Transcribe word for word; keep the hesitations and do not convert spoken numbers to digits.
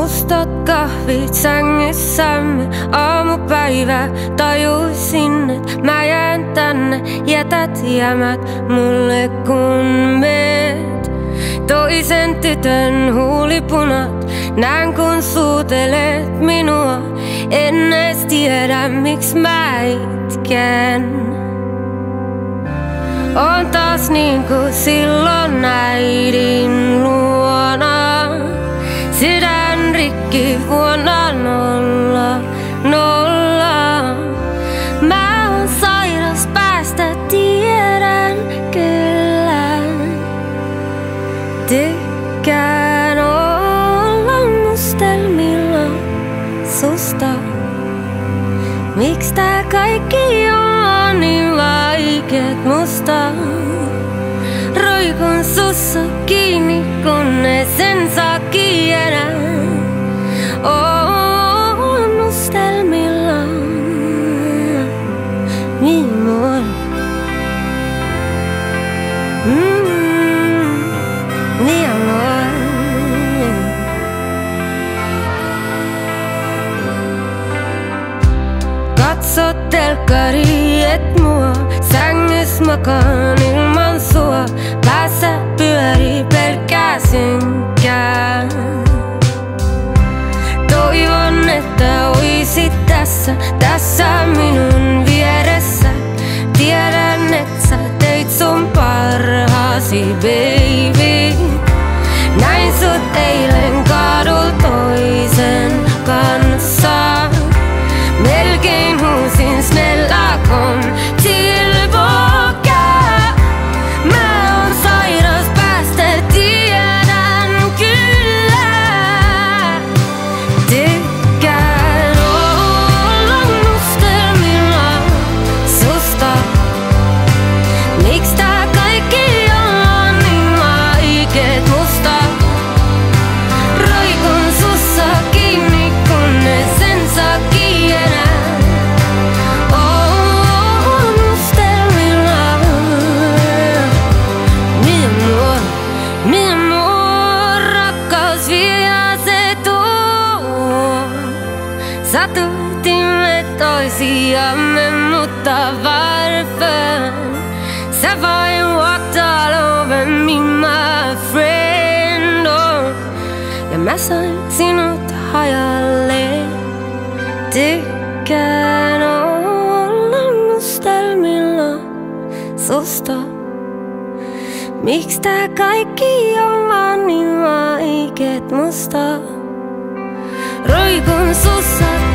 Mustat kahvit sängyssämme aamupäivä. Tajusin, et mä jään tänne, jätät jäämät mulle kun meet. Toisen tytön huulipunat, näen kun suutelet minua. En edes tiedä miks mä itken. On taas niinku silloin äidin luona. Sydän rikki vuonna nolla, nolla. Mä oon sairas päästä, tiedän kyllä. Tykkään olla mustelmilla susta. Miks tää kaikki on niin vaikeet musta? Roikun sussa kiinni, kunnes en saa kiinä. Oon mustelmilla. Mi amor. Mm, mi amor. Katsot telkkari, et mua. Sängys makaan ilman sua. Päässä pyörii pelkkää synkää. Toivon, että oisit tässä, tässä minun vieressä. Tiedän, et sä teit sun parhaasi, baby. Näin sut eilen kadul toisen kanssa. Melkein huusin snälla kom tillbaka. Mä oon sairas päästä, tiedän kyllä. Tykkään olla mustelmilla susta. Miks tää kaikki on niin vaikeet musta? Roikun sussa kiinni, kunnes en saa kiinä. Oon mustelmilla. Mi amor, mi amor. Rakkaus vie ja se tuo. Satutimme toisiamme, mutta varför? Sä vain walked all over me, my friend. Oh. Ja mä sain sinut hajalle. Tykkään olla mustelmilla susta. Miks tää kaikki on vaan niin vaikeet musta? Roikun sussa